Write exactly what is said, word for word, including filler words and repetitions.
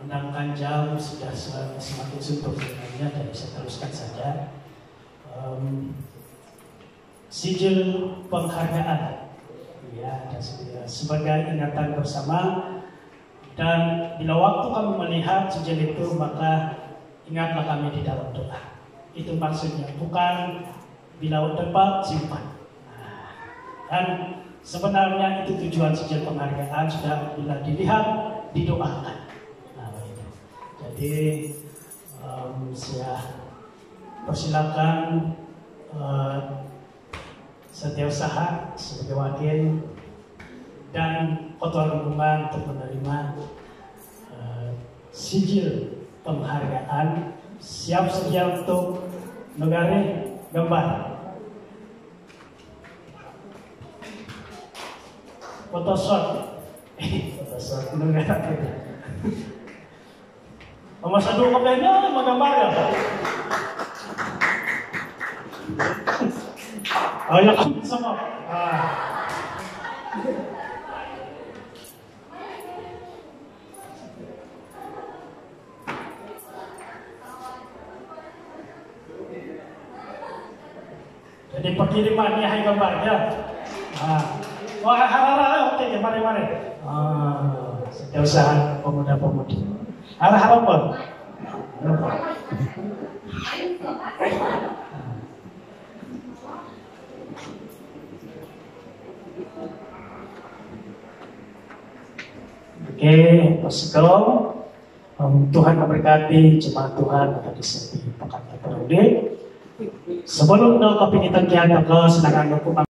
menangkan jam sudah semakin suntuk sebenarnya, dan bisa teruskan saja. Um, sijil penghargaan, ya, dan sebagai ingatan bersama. Dan bila waktu kamu melihat sijil itu, maka ingatlah kami di dalam doa. Itu maksudnya, bukan bila dapat simpan. Nah, dan sebenarnya itu tujuan sijil penghargaan, sudah bila dilihat didoakan. Nah, itu. Jadi um, saya persilakan uh, Setiausaha sebagai wakil dan ketua rombongan untuk menerima uh, sijil penghargaan. Siap sedia untuk negara gambar. Foto shot. Foto shot negara. Nomor satu kopiannya menggambar ya. Oh ya, sama. Ah. Jadi pengirimannya hai gambar ya. Ah. Wah, harap-harap oke, mari-mari. Ah, Setiausaha pemuda-pemudi. Harap-harap apa? Oke, Pascal, um, Tuhan memberkati jemaat Tuhan pada di sini pekan terperudih. Sebelum ke pinitan kian ke senangan hukum